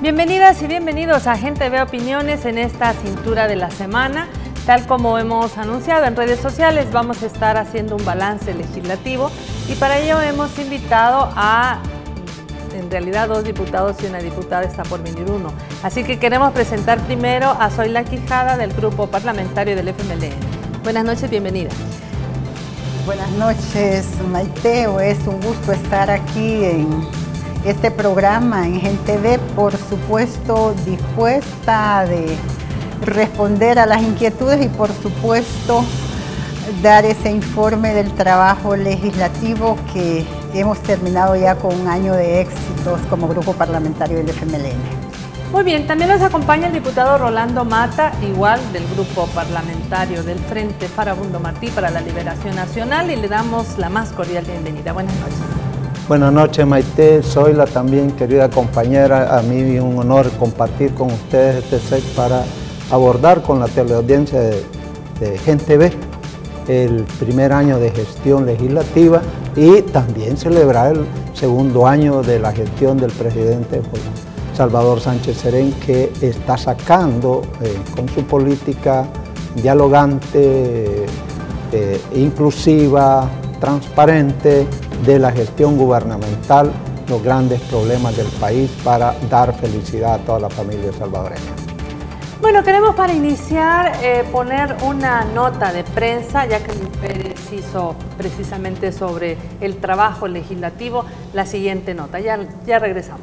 Bienvenidas y bienvenidos a Gente Ve Opiniones en esta cintura de la semana. Tal como hemos anunciado en redes sociales, vamos a estar haciendo un balance legislativo y para ello hemos invitado a, en realidad, 2 diputados y una diputada, está por venir uno. Así que queremos presentar primero a Zoila Quijada del Grupo Parlamentario del FMLN. Buenas noches, bienvenida. Buenas noches, Maite. Es un gusto estar aquí en este programa en Gente Ve, por supuesto dispuesta de responder a las inquietudes y por supuesto dar ese informe del trabajo legislativo que hemos terminado ya con un año de éxitos como Grupo Parlamentario del FMLN. Muy bien, también nos acompaña el diputado Rolando Mata, igual del Grupo Parlamentario del Frente Farabundo Martí para la Liberación Nacional, y le damos la más cordial bienvenida. Buenas noches. Buenas noches, Maite, Zoila también, querida compañera. A mí es un honor compartir con ustedes este set para abordar con la teleaudiencia de Gente Ve el primer año de gestión legislativa y también celebrar el segundo año de la gestión del presidente Salvador Sánchez Serén, que está sacando con su política dialogante, inclusiva, transparente de la gestión gubernamental los grandes problemas del país para dar felicidad a toda la familia salvadoreña. Bueno, queremos para iniciar poner una nota de prensa, ya que Pérez hizo precisamente sobre el trabajo legislativo, la siguiente nota. Ya regresamos.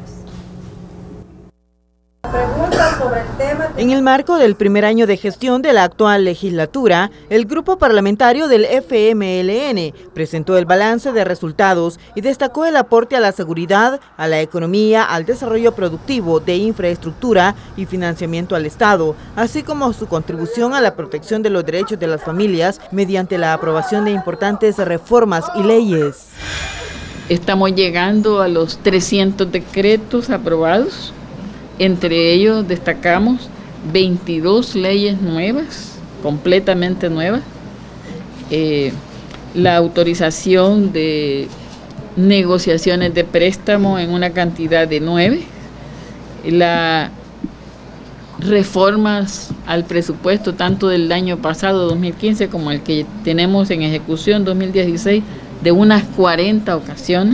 En el marco del primer año de gestión de la actual legislatura, el Grupo Parlamentario del FMLN presentó el balance de resultados y destacó el aporte a la seguridad, a la economía, al desarrollo productivo, de infraestructura y financiamiento al Estado, así como su contribución a la protección de los derechos de las familias mediante la aprobación de importantes reformas y leyes. Estamos llegando a los 300 decretos aprobados. Entre ellos destacamos 22 leyes nuevas, completamente nuevas, la autorización de negociaciones de préstamo en una cantidad de 9, las reformas al presupuesto tanto del año pasado 2015 como el que tenemos en ejecución 2016 de unas 40 ocasiones,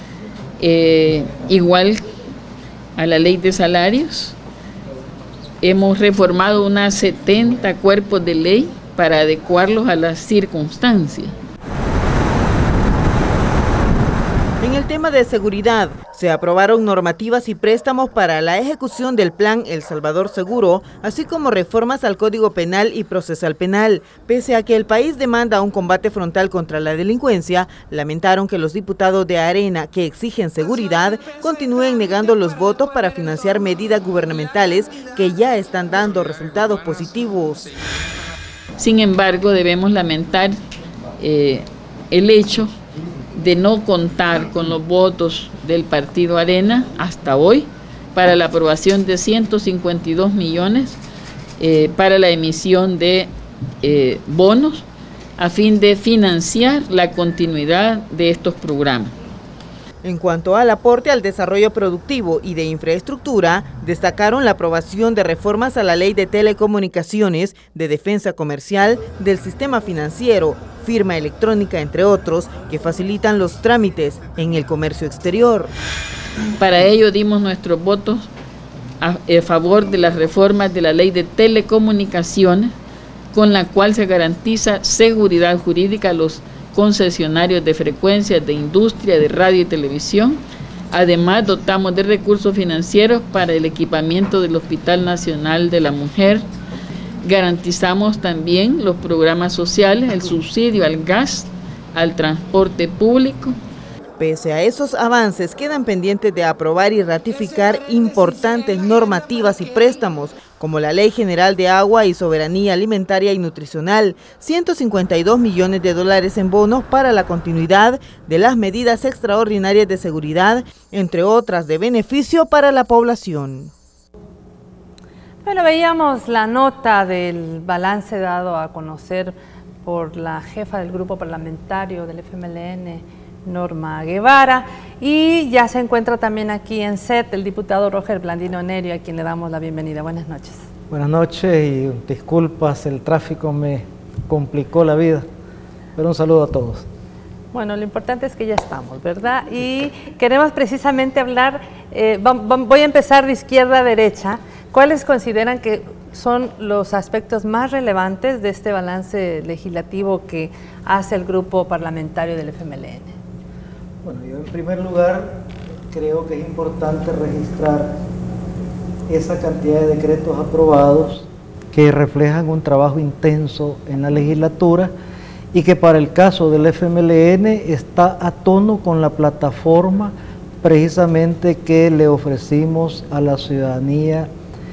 igual a la ley de salarios. Hemos reformado unas 70 cuerpos de ley para adecuarlos a las circunstancias. En el tema de seguridad, se aprobaron normativas y préstamos para la ejecución del Plan El Salvador Seguro, así como reformas al Código Penal y Procesal Penal. Pese a que el país demanda un combate frontal contra la delincuencia, lamentaron que los diputados de Arena, que exigen seguridad, continúen negando los votos para financiar medidas gubernamentales que ya están dando resultados positivos. Sin embargo, debemos lamentar el hecho de no contar con los votos del partido Arena hasta hoy para la aprobación de 152 millones para la emisión de bonos a fin de financiar la continuidad de estos programas. En cuanto al aporte al desarrollo productivo y de infraestructura, destacaron la aprobación de reformas a la Ley de Telecomunicaciones, de Defensa Comercial, del Sistema Financiero, firma electrónica, entre otros, que facilitan los trámites en el comercio exterior. Para ello dimos nuestros votos a favor de las reformas de la Ley de Telecomunicaciones, con la cual se garantiza seguridad jurídica a los concesionarios de frecuencias de industria de radio y televisión. Además, dotamos de recursos financieros para el equipamiento del Hospital Nacional de la Mujer. Garantizamos también los programas sociales, el subsidio al gas, al transporte público. Pese a esos avances, quedan pendientes de aprobar y ratificar importantes normativas y préstamos, como la Ley General de Agua y Soberanía Alimentaria y Nutricional, 152 millones de dólares en bonos para la continuidad de las medidas extraordinarias de seguridad, entre otras de beneficio para la población. Bueno, veíamos la nota del balance dado a conocer por la jefa del Grupo Parlamentario del FMLN, Norma Guevara, Y ya se encuentra también aquí en set el diputado Roger Blandino Nerio, a quien le damos la bienvenida. Buenas noches. Buenas noches y disculpas, el tráfico me complicó la vida, pero un saludo a todos. Bueno, lo importante es que ya estamos, ¿verdad? Y queremos precisamente hablar, voy a empezar de izquierda a derecha. ¿Cuáles consideran que son los aspectos más relevantes de este balance legislativo que hace el grupo parlamentario del FMLN? Bueno, yo en primer lugar creo que es importante registrar esa cantidad de decretos aprobados que reflejan un trabajo intenso en la legislatura y que para el caso del FMLN está a tono con la plataforma precisamente que le ofrecimos a la ciudadanía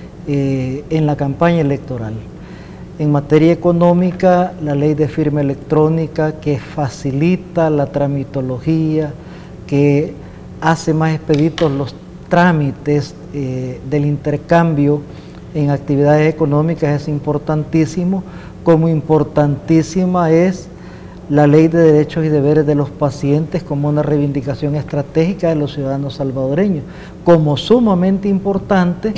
en la campaña electoral. En materia económica, la ley de firma electrónica que facilita la tramitología, que hace más expeditos los trámites del intercambio en actividades económicas es importantísimo, como importantísima es la ley de derechos y deberes de los pacientes como una reivindicación estratégica de los ciudadanos salvadoreños, como sumamente importante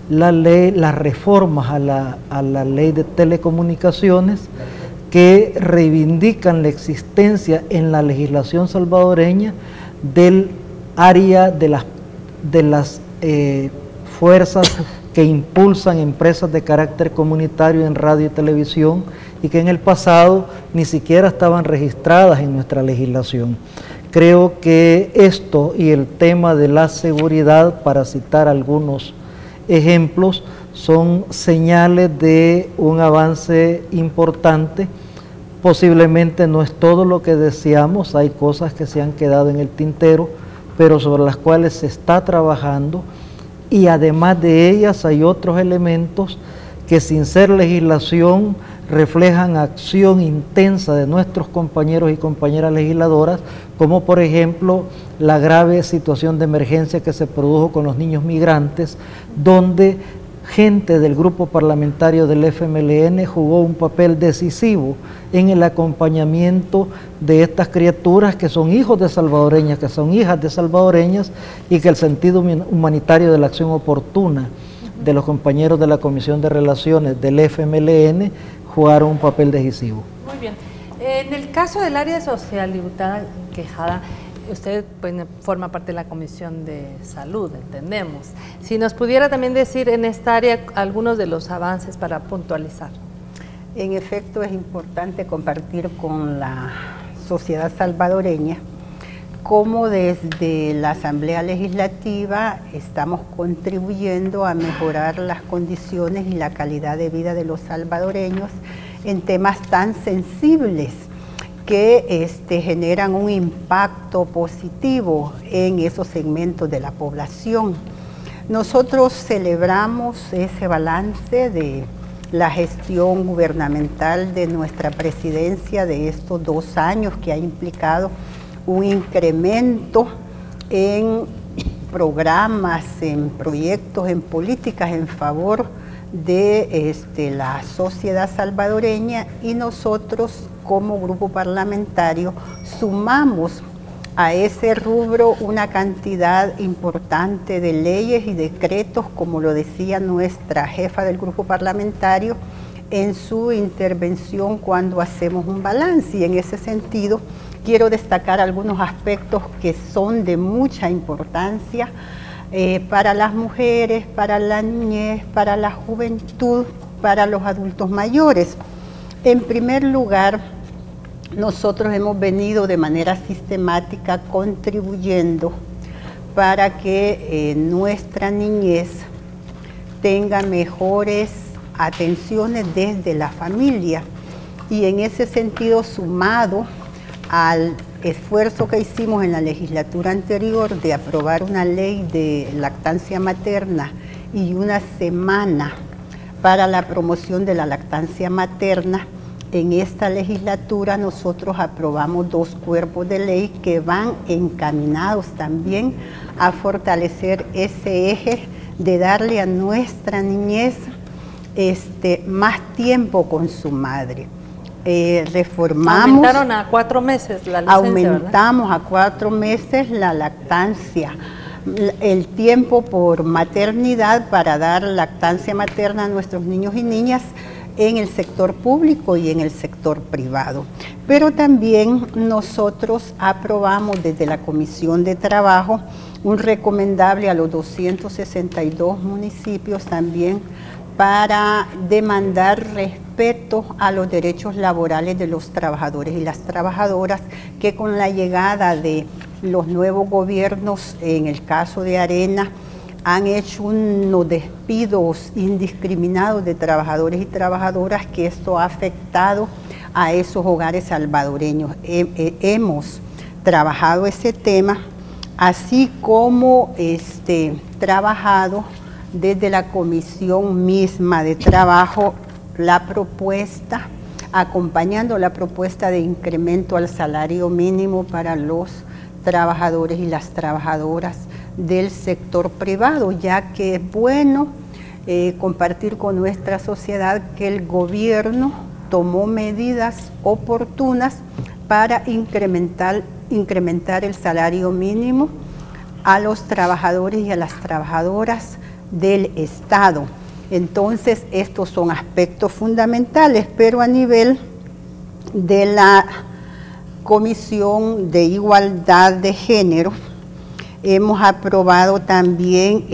las reformas a la ley de telecomunicaciones que reivindican la existencia en la legislación salvadoreña del área de las fuerzas que impulsan empresas de carácter comunitario en radio y televisión y que en el pasado ni siquiera estaban registradas en nuestra legislación. Creo que esto y el tema de la seguridad, para citar algunos ejemplos, son señales de un avance importante. Posiblemente no es todo lo que deseamos, hay cosas que se han quedado en el tintero, pero sobre las cuales se está trabajando, y además de ellas hay otros elementos que sin ser legislación reflejan acción intensa de nuestros compañeros y compañeras legisladoras, como por ejemplo la grave situación de emergencia que se produjo con los niños migrantes, donde gente del grupo parlamentario del FMLN jugó un papel decisivo en el acompañamiento de estas criaturas que son hijos de salvadoreñas, que son hijas de salvadoreñas, y que el sentido humanitario de la acción oportuna de los compañeros de la Comisión de Relaciones del FMLN jugaron un papel decisivo. Muy bien. En el caso del área social, diputada Quejada, usted forma parte de la Comisión de Salud, entendemos. Si nos pudiera también decir en esta área algunos de los avances para puntualizar. En efecto, es importante compartir con la sociedad salvadoreña cómo desde la Asamblea Legislativa estamos contribuyendo a mejorar las condiciones y la calidad de vida de los salvadoreños en temas tan sensibles que generan un impacto positivo en esos segmentos de la población. Nosotros celebramos ese balance de la gestión gubernamental de nuestra presidencia de estos 2 años, que ha implicado un incremento en programas, en proyectos, en políticas en favor de la sociedad salvadoreña, y nosotros como grupo parlamentario sumamos a ese rubro una cantidad importante de leyes y decretos, como lo decía nuestra jefa del grupo parlamentario en su intervención cuando hacemos un balance, y en ese sentido quiero destacar algunos aspectos que son de mucha importancia para las mujeres, para la niñez, para la juventud, para los adultos mayores. En primer lugar, nosotros hemos venido de manera sistemática contribuyendo para que nuestra niñez tenga mejores atenciones desde la familia, y en ese sentido, sumado al esfuerzo que hicimos en la legislatura anterior de aprobar una ley de lactancia materna y una semana para la promoción de la lactancia materna, en esta legislatura nosotros aprobamos 2 cuerpos de ley que van encaminados también a fortalecer ese eje de darle a nuestra niñez más tiempo con su madre. reformamos. Aumentaron a 4 meses la licencia, aumentamos, ¿verdad? A 4 meses la lactancia, el tiempo por maternidad para dar lactancia materna a nuestros niños y niñas en el sector público y en el sector privado. Pero también nosotros aprobamos desde la Comisión de Trabajo un recomendable a los 262 municipios también para demandar respeto a los derechos laborales de los trabajadores y las trabajadoras, que con la llegada de los nuevos gobiernos, en el caso de Arena, han hecho unos despidos indiscriminados de trabajadores y trabajadoras, que esto ha afectado a esos hogares salvadoreños. Hemos trabajado ese tema, así como trabajado desde la comisión misma de trabajo la propuesta, acompañando la propuesta de incremento al salario mínimo para los trabajadores y las trabajadoras del sector privado, ya que es bueno compartir con nuestra sociedad que el gobierno tomó medidas oportunas para incrementar el salario mínimo a los trabajadores y a las trabajadoras del Estado. Entonces, estos son aspectos fundamentales, pero a nivel de la Comisión de Igualdad de Género, hemos aprobado también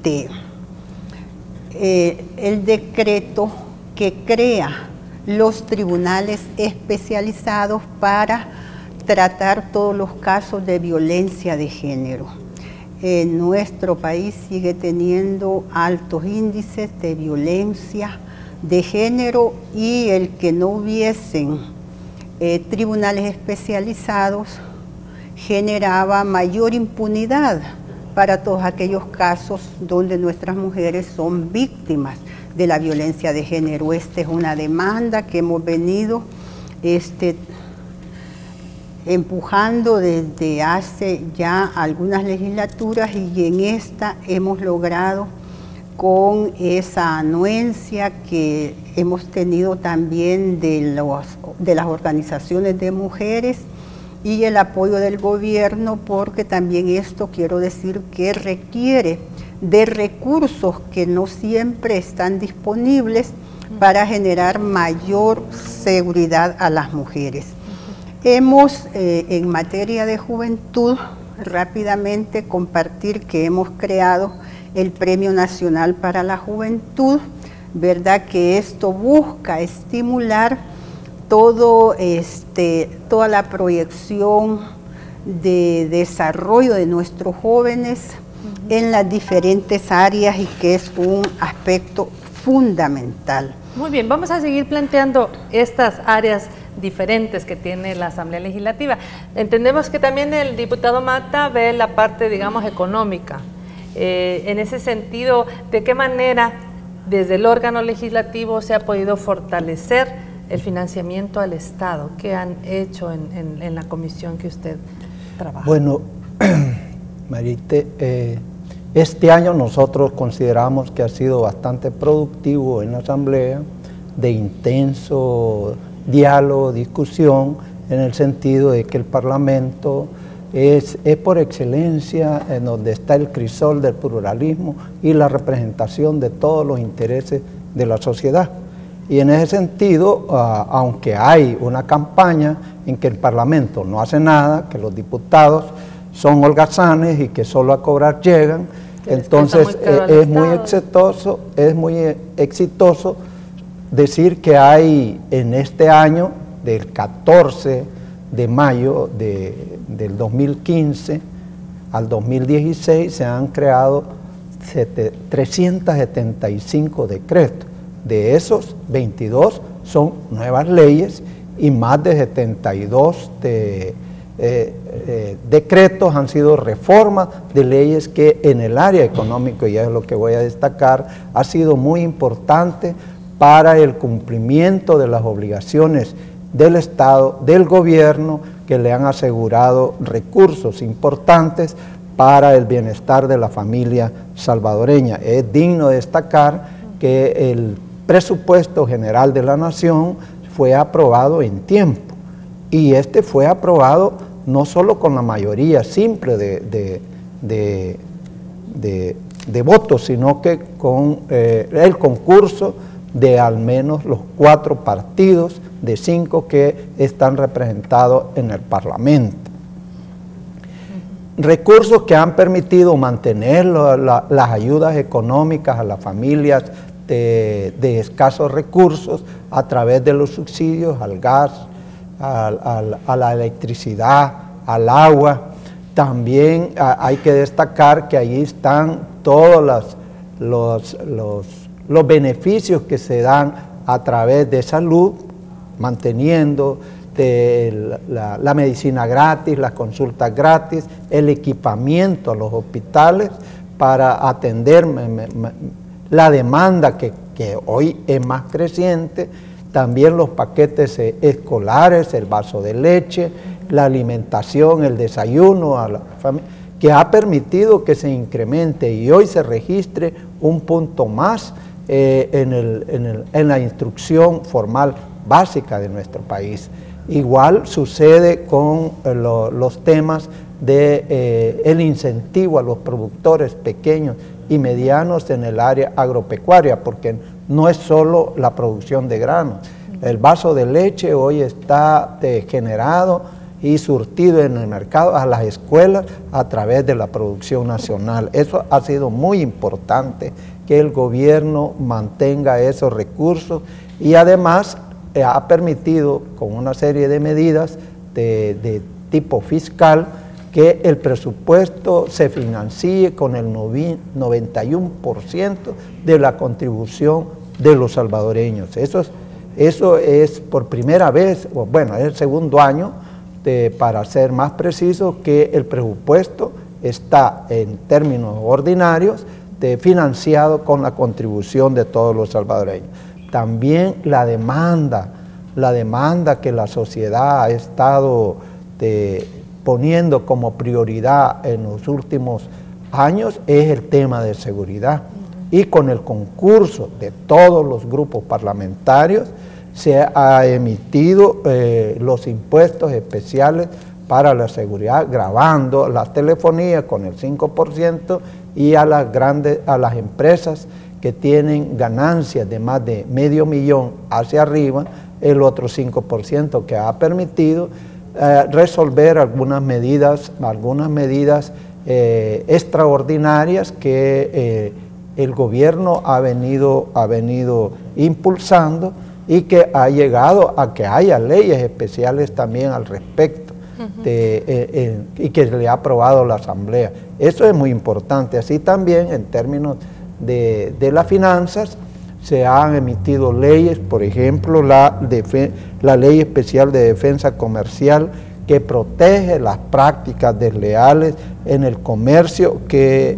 el decreto que crea los tribunales especializados para tratar todos los casos de violencia de género. Nuestro país sigue teniendo altos índices de violencia de género, y el que no hubiesen tribunales especializados generaba mayor impunidad para todos aquellos casos donde nuestras mujeres son víctimas de la violencia de género. Esta es una demanda que hemos venido empujando desde hace ya algunas legislaturas, y en esta hemos logrado, con esa anuencia que hemos tenido también de las organizaciones de mujeres y el apoyo del gobierno, porque también esto quiero decir que requiere de recursos que no siempre están disponibles para generar mayor seguridad a las mujeres. Hemos, en materia de juventud, rápidamente compartir que hemos creado el Premio Nacional para la Juventud, ¿verdad? Que esto busca estimular toda la proyección de desarrollo de nuestros jóvenes en las diferentes áreas, y que es un aspecto fundamental. Muy bien, vamos a seguir planteando estas áreas diferentes que tiene la Asamblea Legislativa. Entendemos que también el diputado Mata ve la parte, digamos, económica. En ese sentido, ¿de qué manera desde el órgano legislativo se ha podido fortalecer el financiamiento al Estado? ¿Qué han hecho en la comisión que usted trabaja? Bueno, Marité, este año nosotros consideramos que ha sido bastante productivo en la Asamblea, de intenso diálogo, discusión, en el sentido de que el Parlamento es por excelencia en donde está el crisol del pluralismo y la representación de todos los intereses de la sociedad. Y en ese sentido, aunque hay una campaña en que el Parlamento no hace nada, que los diputados son holgazanes y que solo a cobrar llegan, entonces es muy exitoso decir que hay en este año, del 14 de mayo del 2015 al 2016, se han creado 375 decretos. De esos, 22 son nuevas leyes, y más de 72 decretos han sido reformas de leyes que en el área económica, y es lo que voy a destacar, ha sido muy importante para el cumplimiento de las obligaciones del Estado, del gobierno, que le han asegurado recursos importantes para el bienestar de la familia salvadoreña. Es digno destacar que el presupuesto general de la Nación fue aprobado en tiempo. Y este fue aprobado no solo con la mayoría simple de votos, sino que con el concurso de al menos los 4 partidos de 5 que están representados en el Parlamento. Recursos que han permitido mantener las ayudas económicas a las familias de escasos recursos a través de los subsidios al gas, a la electricidad, al agua. También hay que destacar que allí están todos los beneficios que se dan a través de salud, manteniendo la medicina gratis, las consultas gratis, el equipamiento a los hospitales para atender la demanda que hoy es más creciente, también los paquetes escolares, el vaso de leche, la alimentación, el desayuno a la familia, que ha permitido que se incremente y hoy se registre un punto más en la instrucción formal básica de nuestro país. Igual sucede con los temas del incentivo a los productores pequeños y medianos en el área agropecuaria, porque no es solo la producción de granos. El vaso de leche hoy está generado y surtido en el mercado a las escuelas a través de la producción nacional. Eso ha sido muy importante, que el gobierno mantenga esos recursos y además ha permitido con una serie de medidas de tipo fiscal que el presupuesto se financie con el 91% de la contribución de los salvadoreños. Eso es por primera vez, bueno, es el segundo año, para ser más preciso, que el presupuesto está en términos ordinarios financiado con la contribución de todos los salvadoreños. También la demanda que la sociedad ha estado poniendo como prioridad en los últimos años es el tema de seguridad. Y con el concurso de todos los grupos parlamentarios se ha emitido los impuestos especiales para la seguridad, gravando las telefonías con el 5% y a las empresas que tienen ganancias de más de $500,000 hacia arriba, el otro 5%, que ha permitido resolver algunas medidas extraordinarias que el gobierno ha venido impulsando y que ha llegado a que haya leyes especiales también al respecto y que le ha aprobado la Asamblea. Eso es muy importante. Así también en términos de las finanzas se han emitido leyes, por ejemplo la Ley Especial de Defensa Comercial, que protege las prácticas desleales en el comercio que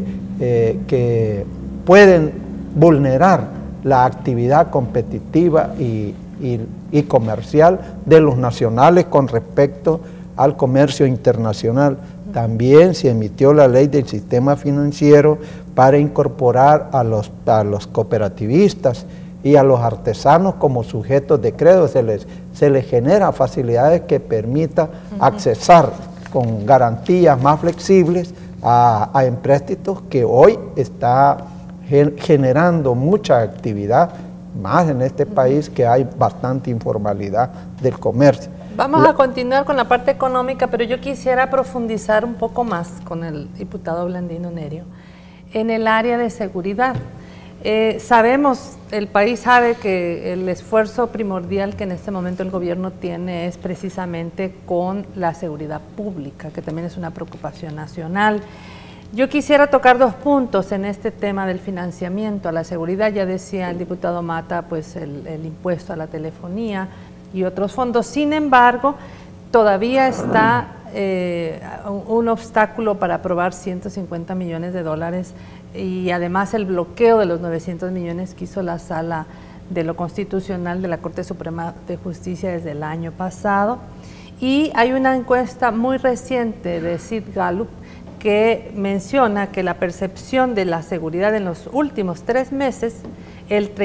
pueden vulnerar la actividad competitiva y comercial de los nacionales con respecto al comercio internacional. También se emitió la ley del sistema financiero para incorporar a los cooperativistas y a los artesanos como sujetos de crédito. Se les genera facilidades que permitan accesar con garantías más flexibles a empréstitos que hoy está generando mucha actividad, más en este país que hay bastante informalidad del comercio. Vamos a continuar con la parte económica, pero yo quisiera profundizar un poco más con el diputado Blandino Nerio en el área de seguridad. Sabemos, el país sabe que el esfuerzo primordial que en este momento el gobierno tiene es precisamente con la seguridad pública, que también es una preocupación nacional. Yo quisiera tocar 2 puntos en este tema del financiamiento a la seguridad. Ya decía el diputado Mata, pues el impuesto a la telefonía y otros fondos. Sin embargo, todavía está un obstáculo para aprobar $150 millones y además el bloqueo de los 900 millones que hizo la Sala de lo Constitucional de la Corte Suprema de Justicia desde el año pasado. Y hay una encuesta muy reciente de Sid Gallup que menciona que la percepción de la seguridad en los últimos 3 meses, el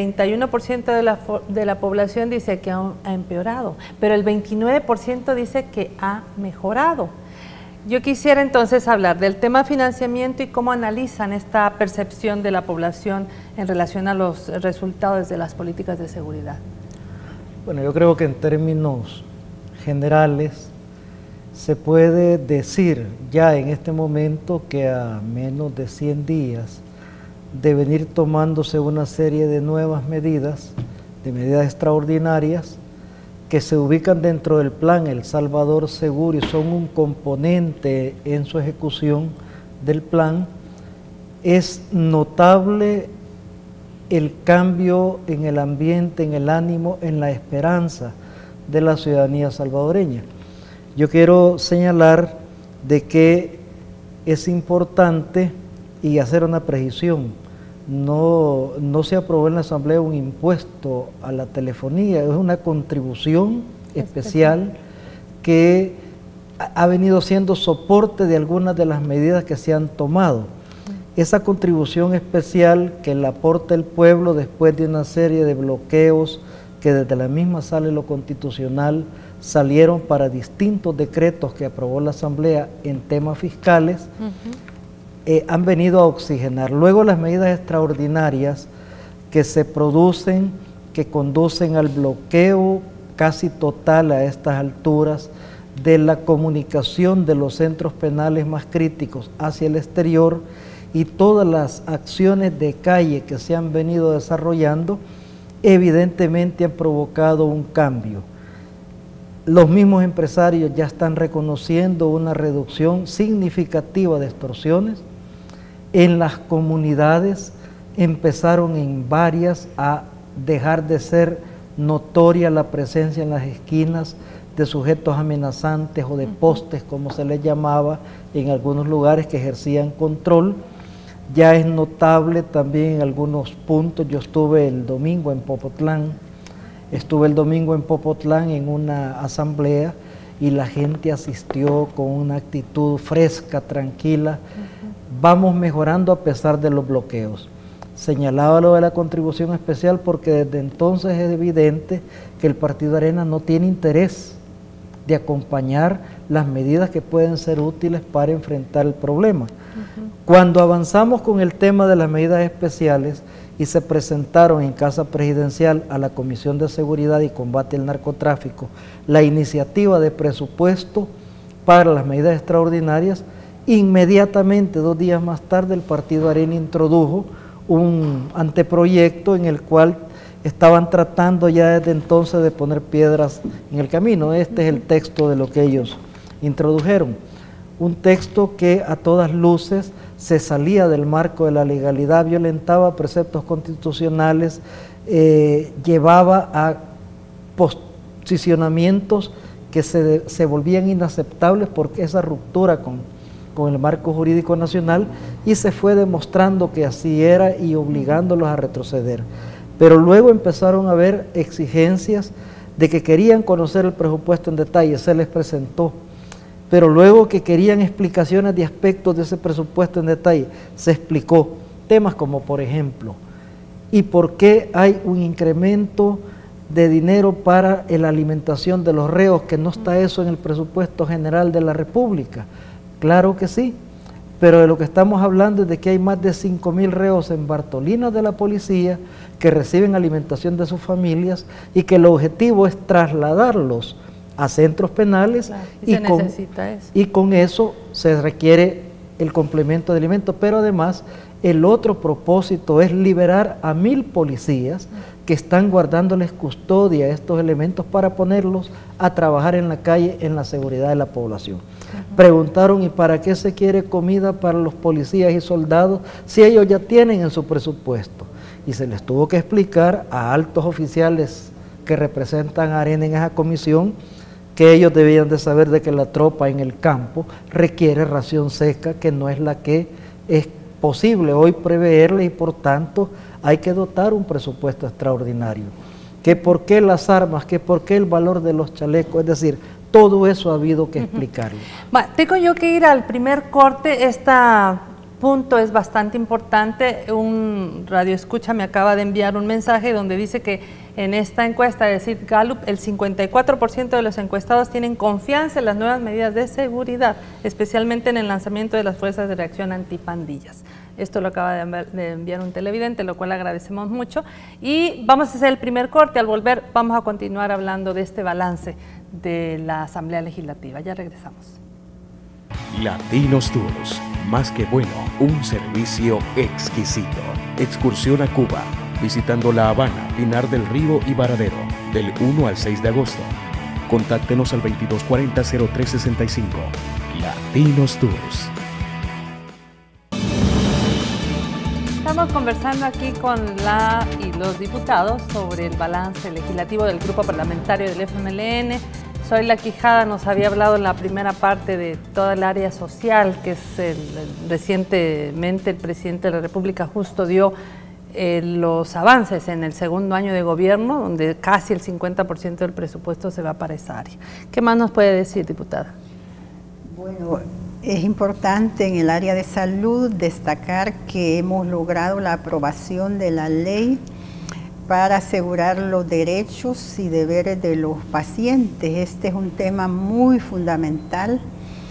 31% de la población dice que ha empeorado, pero el 29% dice que ha mejorado. Yo quisiera entonces hablar del tema financiamiento y cómo analizan esta percepción de la población en relación a los resultados de las políticas de seguridad. Bueno, yo creo que en términos generales se puede decir ya en este momento que a menos de 100 días de venir tomándose una serie de nuevas medidas, de medidas extraordinarias, que se ubican dentro del plan El Salvador Seguro y son un componente en su ejecución del plan, es notable el cambio en el ambiente, en el ánimo, en la esperanza de la ciudadanía salvadoreña. Yo quiero señalar de que es importante y hacer una precisión. No se aprobó en la Asamblea un impuesto a la telefonía, es una contribución especial que ha venido siendo soporte de algunas de las medidas que se han tomado. Esa contribución especial que la aporta el pueblo después de una serie de bloqueos que desde la misma Sala de lo Constitucional salieron para distintos decretos que aprobó la Asamblea en temas fiscales, han venido a oxigenar. Luego las medidas extraordinarias que se producen, que conducen al bloqueo casi total a estas alturas de la comunicación de los centros penales más críticos hacia el exterior y todas las acciones de calle que se han venido desarrollando, evidentemente han provocado un cambio. Los mismos empresarios ya están reconociendo una reducción significativa de extorsiones. En las comunidades empezaron en varias a dejar de ser notoria la presencia en las esquinas de sujetos amenazantes o de postes, como se les llamaba, en algunos lugares que ejercían control. Ya es notable también en algunos puntos. Yo estuve el domingo en Popotlán en una asamblea y la gente asistió con una actitud fresca, tranquila. Vamos mejorando a pesar de los bloqueos. Señalaba lo de la contribución especial porque desde entonces es evidente que el Partido Arena no tiene interés de acompañar las medidas que pueden ser útiles para enfrentar el problema. Cuando avanzamos con el tema de las medidas especiales y se presentaron en Casa Presidencial a la Comisión de Seguridad y Combate al Narcotráfico la iniciativa de presupuesto para las medidas extraordinarias, inmediatamente 2 días más tarde el Partido Arena introdujo un anteproyecto en el cual estaban tratando ya desde entonces de poner piedras en el camino. Este es el texto de lo que ellos introdujeron. Un texto que a todas luces se salía del marco de la legalidad, violentaba preceptos constitucionales, llevaba a posicionamientos que se volvían inaceptables porque esa ruptura con el marco jurídico nacional, y se fue demostrando que así era y obligándolos a retroceder. Pero luego empezaron a haber exigencias de que querían conocer el presupuesto en detalle, se les presentó, pero luego que querían explicaciones de aspectos de ese presupuesto en detalle, se explicó temas como, por ejemplo, ¿y por qué hay un incremento de dinero para la alimentación de los reos, que no está eso en el presupuesto general de la República? Claro que sí, pero de lo que estamos hablando es de que hay más de 5.000 reos en Bartolinas de la policía que reciben alimentación de sus familias y que el objetivo es trasladarlos a centros penales, claro, y con eso se requiere el complemento de alimentos, pero además el otro propósito es liberar a 1.000 policías que están guardándoles custodia a estos elementos para ponerlos a trabajar en la calle en la seguridad de la población. Preguntaron, ¿y para qué se quiere comida para los policías y soldados si ellos ya tienen en su presupuesto? Y se les tuvo que explicar a altos oficiales que representan a Arena en esa comisión que ellos debían de saber de que la tropa en el campo requiere ración seca, que no es la que es posible hoy preverle, y por tanto hay que dotar un presupuesto extraordinario. Que por qué las armas, que por qué el valor de los chalecos, es decir, todo eso ha habido que explicarlo. Bueno, tengo yo que ir al primer corte. Este punto es bastante importante. Un radioescucha me acaba de enviar un mensaje donde dice que en esta encuesta, es decir, Gallup, el 54% de los encuestados tienen confianza en las nuevas medidas de seguridad, especialmente en el lanzamiento de las fuerzas de reacción antipandillas. Esto lo acaba de enviar un televidente, lo cual agradecemos mucho. Y vamos a hacer el primer corte. Al volver vamos a continuar hablando de este balance de la Asamblea Legislativa. Ya regresamos. Latinos Tours, más que bueno, un servicio exquisito. Excursión a Cuba, visitando La Habana, Pinar del Río y Varadero, del 1 al 6 de agosto. Contáctenos al 2240-0365. Latinos Tours. Estamos conversando aquí con la y los diputados sobre el balance legislativo del grupo parlamentario del FMLN. Zoila Quijada nos había hablado en la primera parte de toda el área social, que es recientemente el presidente de la República justo dio los avances en el segundo año de gobierno, donde casi el 50% del presupuesto se va para esa área. ¿Qué más nos puede decir, diputada? Bueno, es importante en el área de salud destacar que hemos logrado la aprobación de la ley para asegurar los derechos y deberes de los pacientes. Este es un tema muy fundamental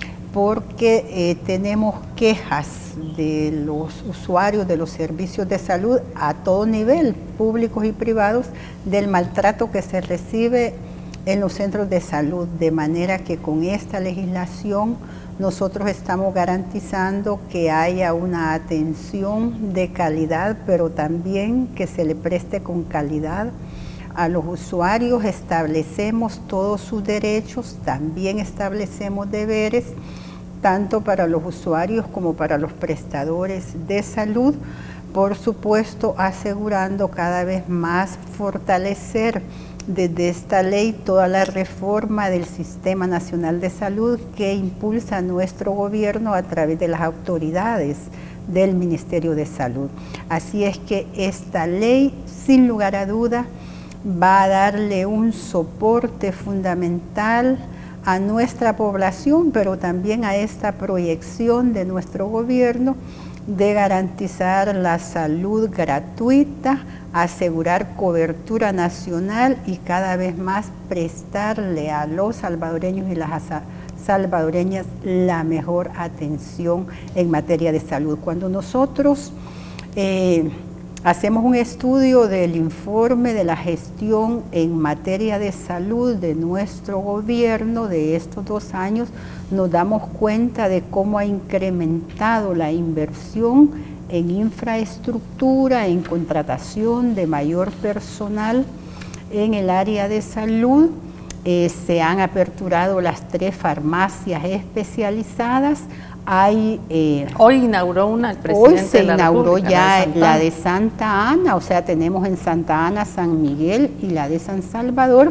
porque tenemos quejas de los usuarios de los servicios de salud a todo nivel, públicos y privados, del maltrato que se recibe en los centros de salud, de manera que con esta legislación nosotros estamos garantizando que haya una atención de calidad, pero también que se le preste con calidad a los usuarios. Establecemos todos sus derechos, también establecemos deberes, tanto para los usuarios como para los prestadores de salud, por supuesto asegurando cada vez más fortalecer desde esta ley toda la reforma del Sistema Nacional de Salud que impulsa nuestro gobierno a través de las autoridades del Ministerio de Salud. Así es que esta ley, sin lugar a duda, va a darle un soporte fundamental a nuestra población, pero también a esta proyección de nuestro gobierno de garantizar la salud gratuita, asegurar cobertura nacional y cada vez más prestarle a los salvadoreños y las salvadoreñas la mejor atención en materia de salud. Cuando nosotros hacemos un estudio del informe de la gestión en materia de salud de nuestro gobierno de estos 2 años, nos damos cuenta de cómo ha incrementado la inversión en infraestructura, en contratación de mayor personal en el área de salud. Se han aperturado las 3 farmacias especializadas. Hoy inauguró una el presidente. Hoy se de la inauguró República, ya la de Santa Ana, o sea, tenemos en Santa Ana, San Miguel y la de San Salvador.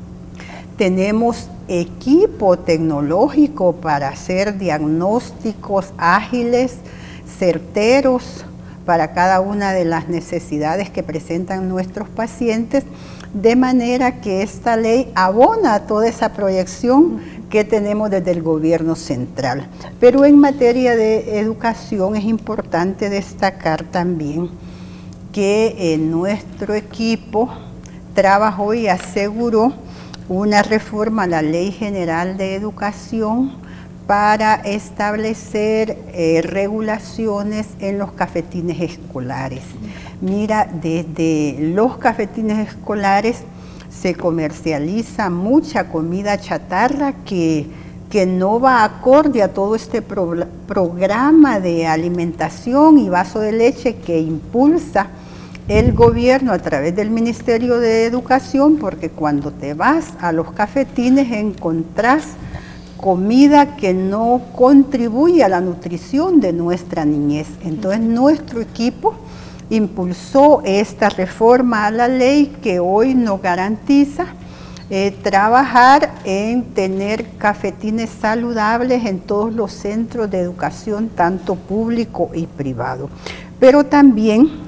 Tenemos equipo tecnológico para hacer diagnósticos ágiles, certeros para cada una de las necesidades que presentan nuestros pacientes, de manera que esta ley abona toda esa proyección que tenemos desde el gobierno central. Pero en materia de educación es importante destacar también que nuestro equipo trabajó y aseguró una reforma a la Ley General de Educación para establecer regulaciones en los cafetines escolares. Mira, desde los cafetines escolares se comercializa mucha comida chatarra que no va acorde a todo este programa de alimentación y vaso de leche que impulsa el gobierno a través del Ministerio de Educación, porque cuando te vas a los cafetines encontrás comida que no contribuye a la nutrición de nuestra niñez. Entonces nuestro equipo impulsó esta reforma a la ley que hoy nos garantiza trabajar en tener cafetines saludables en todos los centros de educación, tanto público y privado. Pero también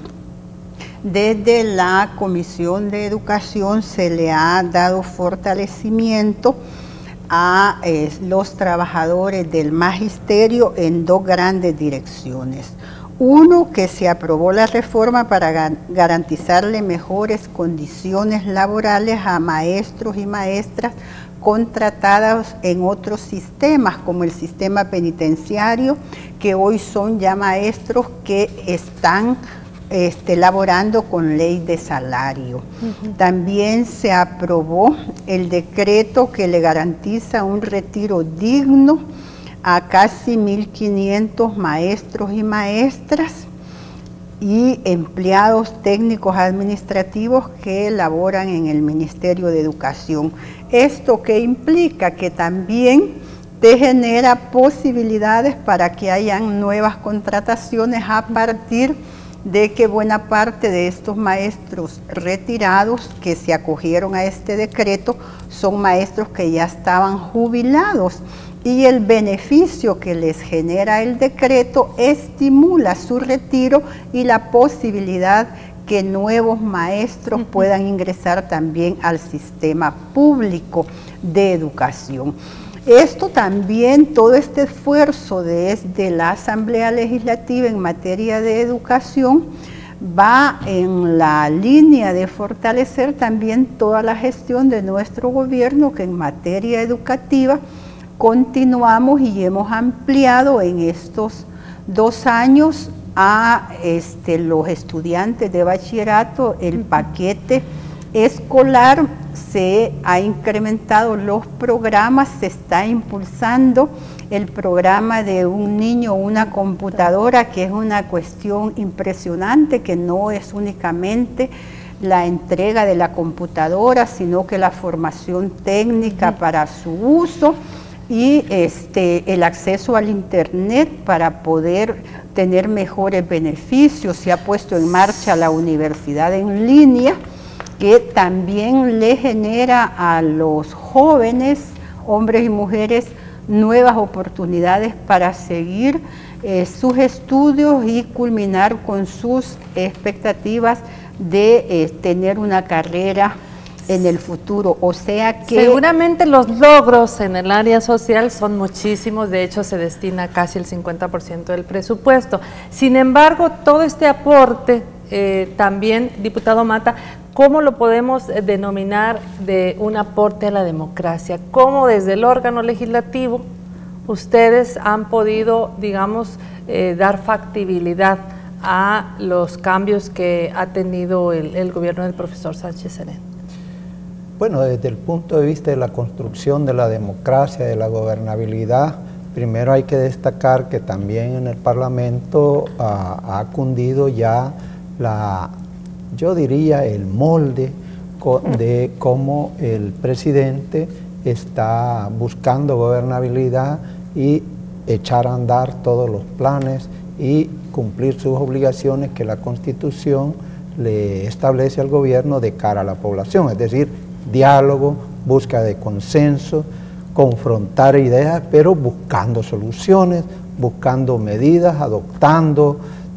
desde la Comisión de Educación se le ha dado fortalecimiento a los trabajadores del magisterio en dos grandes direcciones. Uno, que se aprobó la reforma para garantizarle mejores condiciones laborales a maestros y maestras contratados en otros sistemas, como el sistema penitenciario, que hoy son ya maestros que están laborando con ley de salario. También se aprobó el decreto que le garantiza un retiro digno a casi 1.500 maestros y maestras y empleados técnicos administrativos que laboran en el Ministerio de Educación. Esto que implica que también te genera posibilidades para que hayan nuevas contrataciones a partir de que buena parte de estos maestros retirados que se acogieron a este decreto son maestros que ya estaban jubilados, y el beneficio que les genera el decreto estimula su retiro y la posibilidad que nuevos maestros puedan ingresar también al sistema público de educación. Esto también, todo este esfuerzo desde la Asamblea Legislativa en materia de educación va en la línea de fortalecer también toda la gestión de nuestro gobierno, que en materia educativa continuamos y hemos ampliado en estos 2 años a los estudiantes de bachillerato el paquete escolar. Se ha incrementado los programas, se está impulsando el programa de un niño, una computadora, que es una cuestión impresionante, que no es únicamente la entrega de la computadora, sino que la formación técnica para su uso y el acceso al internet para poder tener mejores beneficios. Se ha puesto en marcha la universidad en línea, que también le genera a los jóvenes, hombres y mujeres, nuevas oportunidades para seguir sus estudios y culminar con sus expectativas de tener una carrera en el futuro. O sea que seguramente los logros en el área social son muchísimos, de hecho se destina casi el 50% del presupuesto. Sin embargo, todo este aporte también, diputado Mata, ¿cómo lo podemos denominar de un aporte a la democracia? ¿Cómo desde el órgano legislativo ustedes han podido, digamos, dar factibilidad a los cambios que ha tenido el gobierno del profesor Sánchez Serén? Bueno, desde el punto de vista de la construcción de la democracia, de la gobernabilidad, primero hay que destacar que también en el Parlamento ha cundido ya yo diría el molde de cómo el presidente está buscando gobernabilidad y echar a andar todos los planes y cumplir sus obligaciones que la Constitución le establece al gobierno de cara a la población, es decir, diálogo, búsqueda de consenso, confrontar ideas, pero buscando soluciones, buscando medidas, adoptando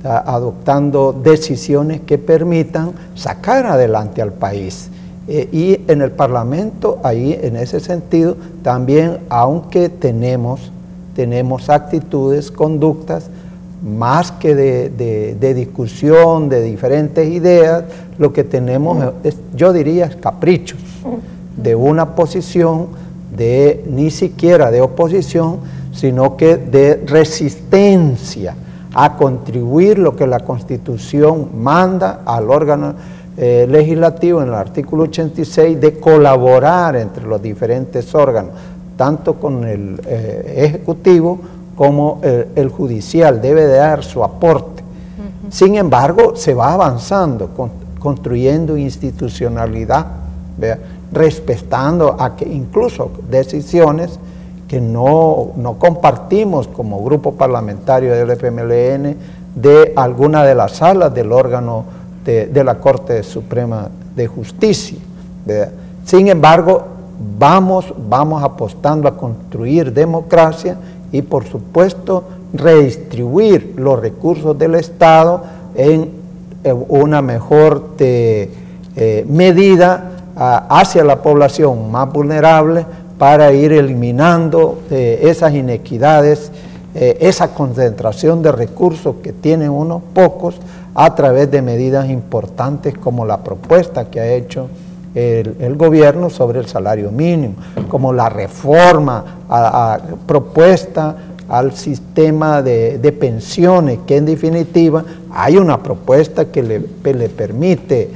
decisiones que permitan sacar adelante al país. Y en el Parlamento, ahí en ese sentido, también, aunque tenemos actitudes, conductas, más que de discusión, de diferentes ideas, lo que tenemos es, yo diría, caprichos de una posición, ni siquiera de oposición, sino que de resistencia a contribuir lo que la Constitución manda al órgano legislativo en el artículo 86 de colaborar entre los diferentes órganos, tanto con el Ejecutivo como el Judicial, debe de dar su aporte. Sin embargo, se va avanzando, construyendo institucionalidad, ¿vea? Respetando incluso decisiones que no compartimos como grupo parlamentario del FMLN de alguna de las salas del órgano de la Corte Suprema de Justicia, ¿verdad? Sin embargo, vamos apostando a construir democracia y, por supuesto, redistribuir los recursos del Estado en una mejor medida hacia la población más vulnerable, para ir eliminando esas inequidades, esa concentración de recursos que tienen unos pocos a través de medidas importantes como la propuesta que ha hecho el gobierno sobre el salario mínimo, como la reforma propuesta al sistema de pensiones, que en definitiva hay una propuesta que le permite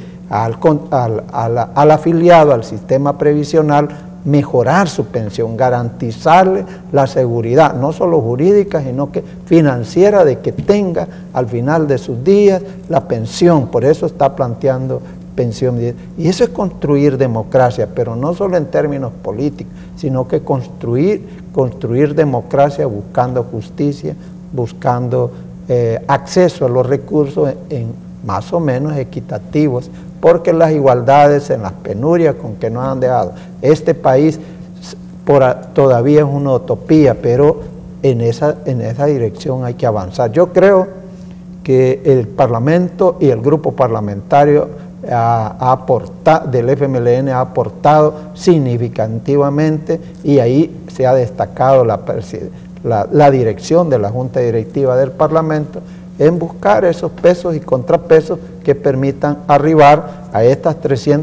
al afiliado al sistema previsional mejorar su pensión, garantizarle la seguridad, no solo jurídica, sino que financiera, de que tenga al final de sus días la pensión. Por eso está planteando pensión. Y eso es construir democracia, pero no solo en términos políticos, sino que construir democracia buscando justicia, buscando acceso a los recursos en más o menos equitativos, porque las igualdades en las penurias con que nos han dejado este país todavía es una utopía, pero en esa dirección hay que avanzar. Yo creo que el Parlamento y el grupo parlamentario del FMLN ha aportado significativamente, y ahí se ha destacado la dirección de la Junta Directiva del Parlamento en buscar esos pesos y contrapesos que permitan arribar a estas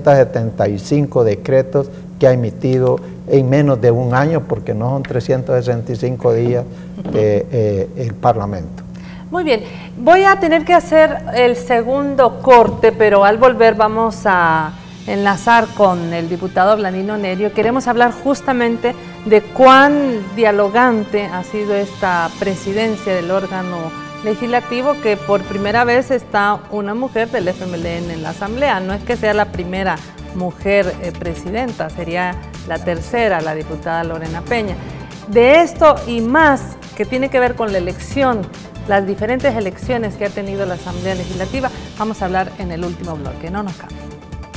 375 decretos que ha emitido en menos de un año, porque no son 365 días el Parlamento. Muy bien, voy a tener que hacer el segundo corte, pero al volver vamos a enlazar con el diputado Blandino Nerio. Queremos hablar justamente de cuán dialogante ha sido esta presidencia del órgano legislativo, que por primera vez está una mujer del FMLN en la Asamblea. No es que sea la primera mujer presidenta, sería la tercera, la diputada Lorena Peña. De esto y más que tiene que ver con la elección, las diferentes elecciones que ha tenido la Asamblea Legislativa, vamos a hablar en el último bloque, no nos cambien.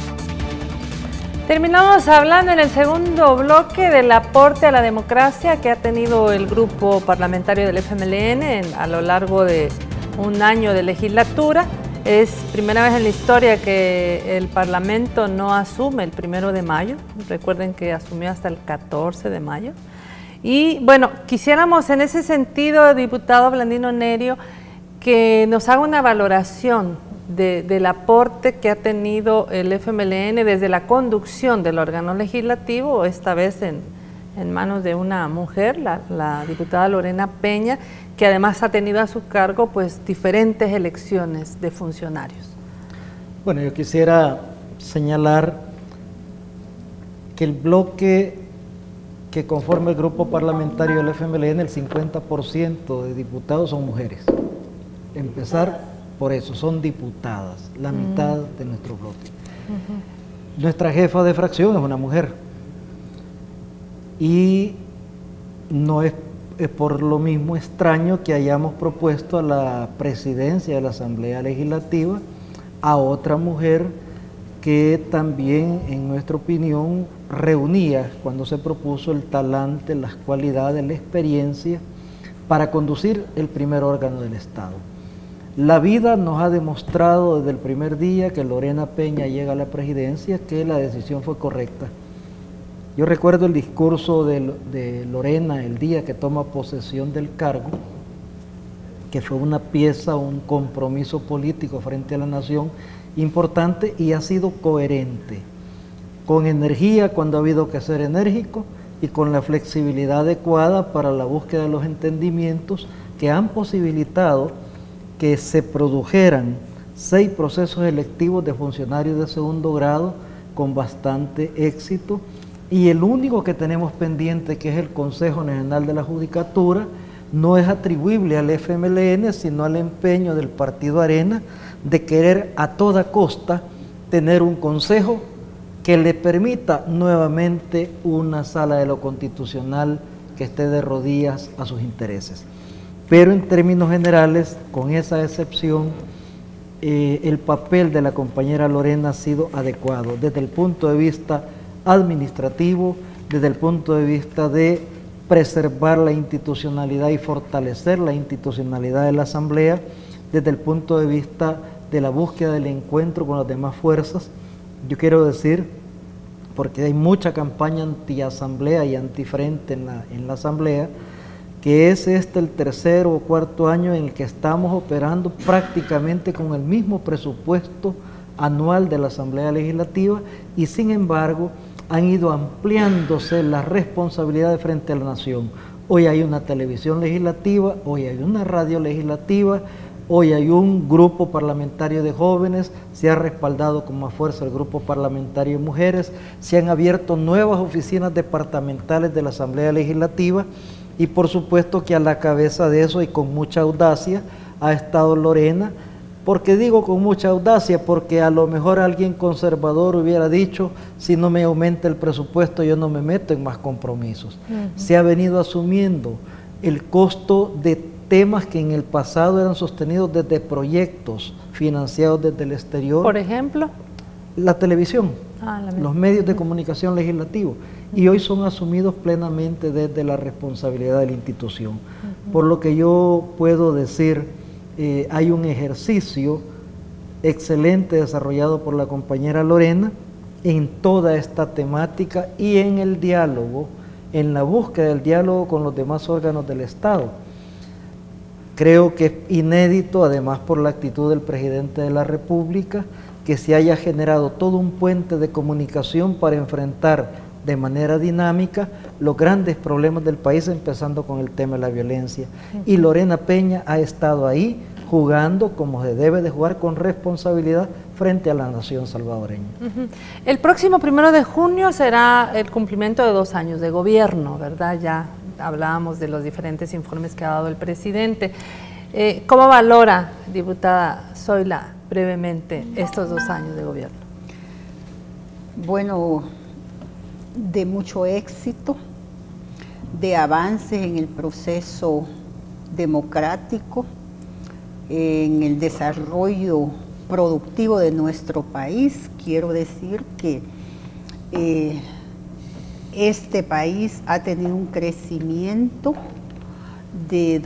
Terminamos hablando en el segundo bloque del aporte a la democracia que ha tenido el grupo parlamentario del FMLN a lo largo de un año de legislatura. Es primera vez en la historia que el Parlamento no asume el 1 de mayo. Recuerden que asumió hasta el 14 de mayo. Y bueno, quisiéramos en ese sentido, diputado Blandino Nerio, que nos haga una valoración del aporte que ha tenido el FMLN desde la conducción del órgano legislativo, esta vez en manos de una mujer, la diputada Lorena Peña, que además ha tenido a su cargo pues diferentes elecciones de funcionarios. Bueno, yo quisiera señalar que el bloque que conforma el grupo parlamentario del FMLN, el 50% de diputados son mujeres. Empezar por eso, son diputadas, la mitad de nuestro bloque. Nuestra jefa de fracción es una mujer. Y no es por lo mismo extraño que hayamos propuesto a la presidencia de la Asamblea Legislativa a otra mujer que también, en nuestra opinión, reunía, cuando se propuso, el talante, las cualidades, la experiencia para conducir el primer órgano del Estado. La vida nos ha demostrado desde el primer día que Lorena Peña llega a la presidencia que la decisión fue correcta. Yo recuerdo el discurso de Lorena el día que toma posesión del cargo, que fue una pieza, un compromiso político frente a la nación importante, y ha sido coherente, con energía cuando ha habido que ser enérgico y con la flexibilidad adecuada para la búsqueda de los entendimientos que han posibilitado que se produjeran 6 procesos electivos de funcionarios de segundo grado con bastante éxito, y el único que tenemos pendiente, que es el Consejo Nacional de la Judicatura, no es atribuible al FMLN, sino al empeño del Partido Arena de querer a toda costa tener un consejo que le permita nuevamente una sala de lo constitucional que esté de rodillas a sus intereses. Pero en términos generales, con esa excepción, el papel de la compañera Lorena ha sido adecuado desde el punto de vista administrativo, desde el punto de vista de preservar la institucionalidad y fortalecer la institucionalidad de la Asamblea, desde el punto de vista de la búsqueda del encuentro con las demás fuerzas. Yo quiero decir porque hay mucha campaña anti-asamblea y antifrente en la asamblea, que es el tercero o cuarto año en el que estamos operando prácticamente con el mismo presupuesto anual de la Asamblea Legislativa, y sin embargo han ido ampliándose las responsabilidades frente a la nación. Hoy hay una televisión legislativa, hoy hay una radio legislativa, hoy hay un grupo parlamentario de jóvenes, se ha respaldado con más fuerza el grupo parlamentario de mujeres, se han abierto nuevas oficinas departamentales de la Asamblea Legislativa, y por supuesto que a la cabeza de eso y con mucha audacia ha estado Lorena. ¿Por qué digo con mucha audacia? Porque a lo mejor alguien conservador hubiera dicho, si no me aumenta el presupuesto yo no me meto en más compromisos. Se ha venido asumiendo el costo de temas que en el pasado eran sostenidos desde proyectos financiados desde el exterior. Por ejemplo, la televisión, los medios de comunicación legislativos, y hoy son asumidos plenamente desde la responsabilidad de la institución. Por lo que yo puedo decir, hay un ejercicio excelente desarrollado por la compañera Lorena en toda esta temática y en el diálogo, en la búsqueda del diálogo con los demás órganos del Estado. Creo que es inédito, además por la actitud del presidente de la República, que se haya generado todo un puente de comunicación para enfrentar de manera dinámica los grandes problemas del país, empezando con el tema de la violencia. Y Lorena Peña ha estado ahí jugando como se debe de jugar, con responsabilidad frente a la nación salvadoreña. El próximo 1 de junio será el cumplimiento de 2 años de gobierno, ¿verdad? Ya hablábamos de los diferentes informes que ha dado el presidente. ¿Cómo valora, diputada Zoila, brevemente estos 2 años de gobierno? Bueno, de mucho éxito, de avances en el proceso democrático, en el desarrollo productivo de nuestro país. Quiero decir que este país ha tenido un crecimiento de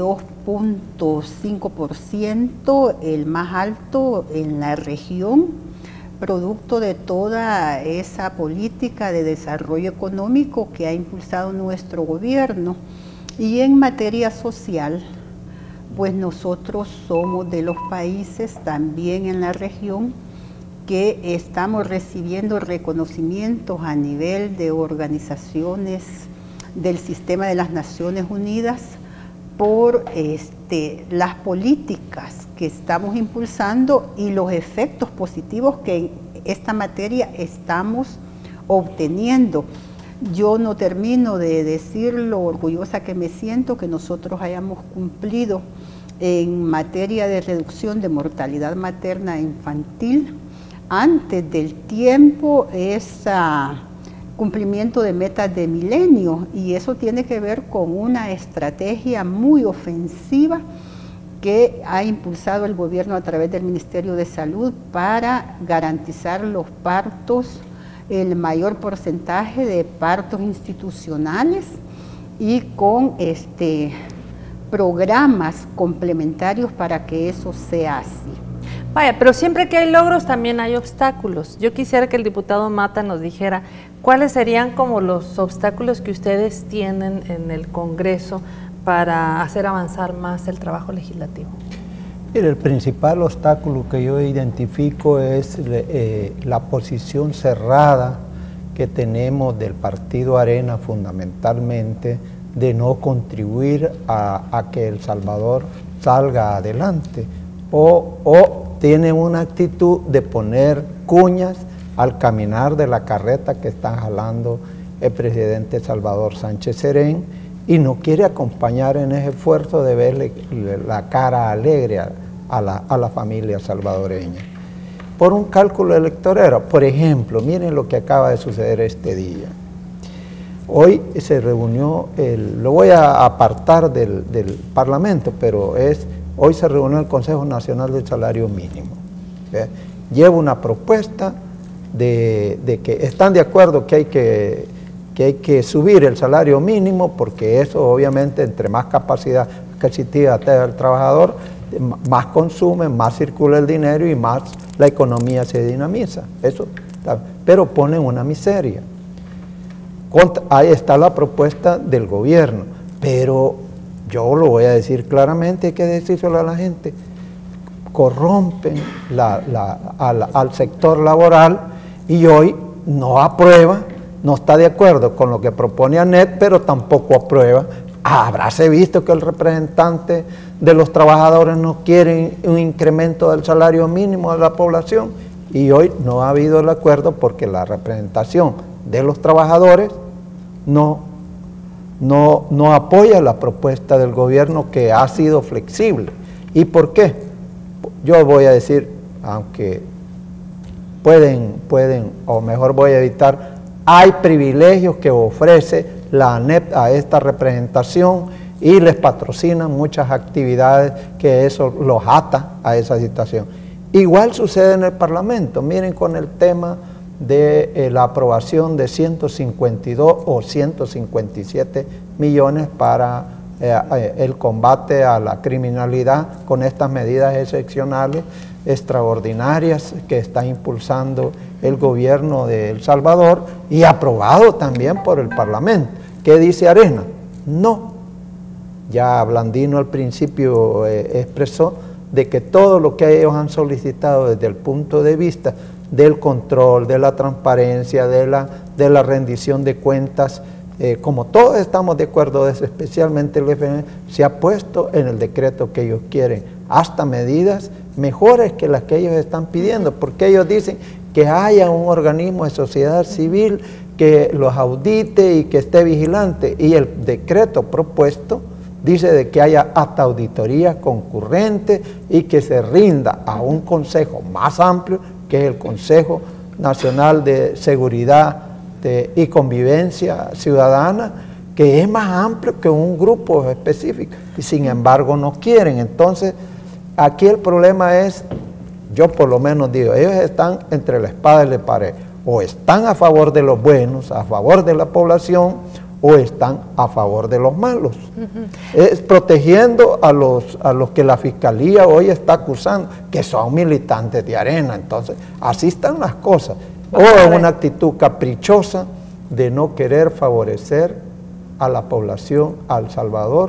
2.5%, el más alto en la región, producto de toda esa política de desarrollo económico que ha impulsado nuestro gobierno. Y en materia social, pues nosotros somos de los países también en la región que estamos recibiendo reconocimientos a nivel de organizaciones del sistema de las Naciones Unidas por las políticas que estamos impulsando y los efectos positivos que en esta materia estamos obteniendo. Yo no termino de decir lo orgullosa que me siento que nosotros hayamos cumplido en materia de reducción de mortalidad materna e infantil antes del tiempo, cumplimiento de metas de milenio, y eso tiene que ver con una estrategia muy ofensiva que ha impulsado el gobierno a través del Ministerio de Salud para garantizar los partos, el mayor porcentaje de partos institucionales, y con programas complementarios para que eso sea así. Vaya, pero siempre que hay logros también hay obstáculos. Yo quisiera que el diputado Mata nos dijera cuáles serían como los obstáculos que ustedes tienen en el Congreso para hacer avanzar más el trabajo legislativo. Mire, el principal obstáculo que yo identifico es la posición cerrada que tenemos del Partido Arena, fundamentalmente, de no contribuir a que El Salvador salga adelante, o tiene una actitud de poner cuñas al caminar de la carreta que está jalando el presidente Salvador Sánchez Serén, y no quiere acompañar en ese esfuerzo de verle la cara alegre a la familia salvadoreña. Por un cálculo electoral, por ejemplo, miren lo que acaba de suceder este día. Hoy se reunió, lo voy a apartar del Parlamento, pero hoy se reunió el Consejo Nacional del Salario Mínimo. Lleva una propuesta de que están de acuerdo que hay que subir el salario mínimo, porque eso obviamente entre más capacidad adquisitiva tenga el trabajador, más consume, más circula el dinero y más la economía se dinamiza. Eso, pero ponen una miseria. Ahí está la propuesta del gobierno, pero yo lo voy a decir claramente, hay que decírselo a la gente, corrompen al sector laboral y hoy no aprueba, no está de acuerdo con lo que propone ANET, pero tampoco aprueba. Habráse visto que el representante de los trabajadores no quiere un incremento del salario mínimo de la población y hoy no ha habido el acuerdo porque la representación de los trabajadores no apoya la propuesta del gobierno, que ha sido flexible. ¿Y por qué? Yo voy a decir, aunque pueden, o mejor voy a evitar, hay privilegios que ofrece la ANEP a esta representación y les patrocinan muchas actividades que eso los ata a esa situación. Igual sucede en el Parlamento. Miren con el tema de la aprobación de 152 o 157 millones para el combate a la criminalidad con estas medidas excepcionales, extraordinarias que está impulsando el gobierno de El Salvador y aprobado también por el Parlamento. ¿Qué dice Arena? No. Ya Blandino al principio expresó de que todo lo que ellos han solicitado desde el punto de vista del control, de la transparencia, de la rendición de cuentas, como todos estamos de acuerdo de eso, especialmente el FMI, se ha puesto en el decreto que ellos quieren, hasta medidas mejores que las que ellos están pidiendo, porque ellos dicen que haya un organismo de sociedad civil que los audite y que esté vigilante, y el decreto propuesto dice de que haya hasta auditoría concurrente y que se rinda a un consejo más amplio, que es el Consejo Nacional de Seguridad y Convivencia Ciudadana, que es más amplio que un grupo específico, y sin embargo no quieren. Entonces, aquí el problema es, yo por lo menos digo, ellos están entre la espada y la pared, o están a favor de los buenos, a favor de la población, o están a favor de los malos. Es protegiendo a los que la Fiscalía hoy está acusando, que son militantes de Arena. Entonces, así están las cosas. O es una actitud caprichosa de no querer favorecer a la población, a El Salvador,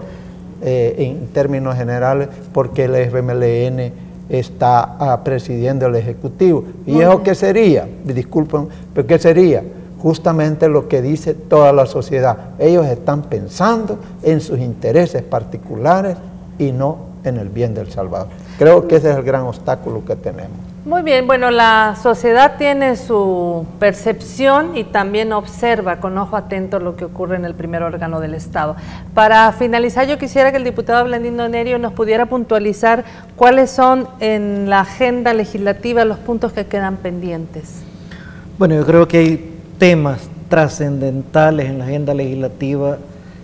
en términos generales, porque el FMLN está presidiendo el Ejecutivo. ¿Y eso qué sería? Disculpen, pero ¿qué sería? Justamente lo que dice toda la sociedad. Ellos están pensando en sus intereses particulares y no en el bien del Salvador. Creo que ese es el gran obstáculo que tenemos. Muy bien, bueno, la sociedad tiene su percepción y también observa con ojo atento lo que ocurre en el primer órgano del Estado. Para finalizar, yo quisiera que el diputado Blandino Nerio nos pudiera puntualizar cuáles son en la agenda legislativa los puntos que quedan pendientes. Bueno, yo creo que hay temas trascendentales en la agenda legislativa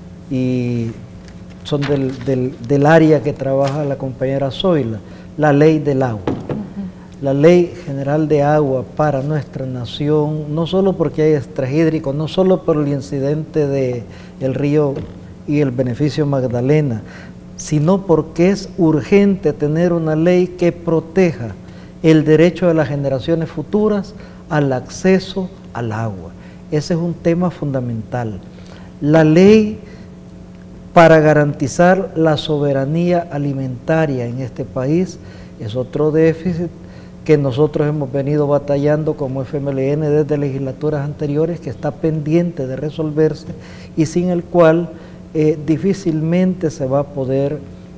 y son del área que trabaja la compañera Zoila, la ley del agua. La ley general de agua para nuestra nación, no solo porque hay estrés hídrico, no solo por el incidente del río y el beneficio Magdalena, sino porque es urgente tener una ley que proteja el derecho de las generaciones futuras al acceso al agua. Ese es un tema fundamental. La ley para garantizar la soberanía alimentaria en este país es otro déficit que nosotros hemos venido batallando como FMLN desde legislaturas anteriores, que está pendiente de resolverse y sin el cual difícilmente se va a poder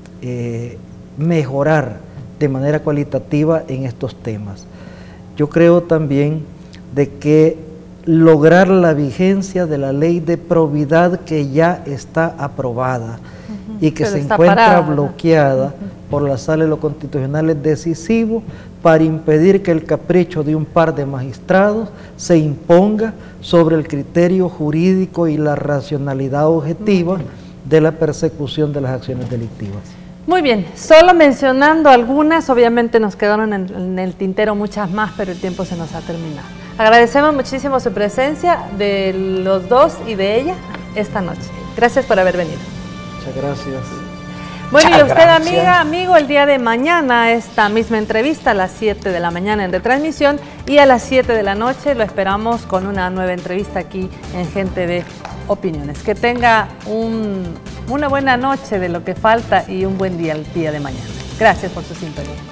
mejorar de manera cualitativa en estos temas. Yo creo también de que lograr la vigencia de la ley de probidad que ya está aprobada y que se encuentra bloqueada por la Sala de lo Constitucional es decisivo para impedir que el capricho de un par de magistrados se imponga sobre el criterio jurídico y la racionalidad objetiva de la persecución de las acciones delictivas. Muy bien, solo mencionando algunas, obviamente nos quedaron en el tintero muchas más, pero el tiempo se nos ha terminado. Agradecemos muchísimo su presencia de los dos y de ella esta noche. Gracias por haber venido. Muchas gracias. Bueno, y usted, amiga, amigo, el día de mañana esta misma entrevista a las 7 de la mañana en retransmisión y a las 7 de la noche lo esperamos con una nueva entrevista aquí en Gente de Opiniones. Que tenga una buena noche de lo que falta y un buen día el día de mañana. Gracias por su sintonía.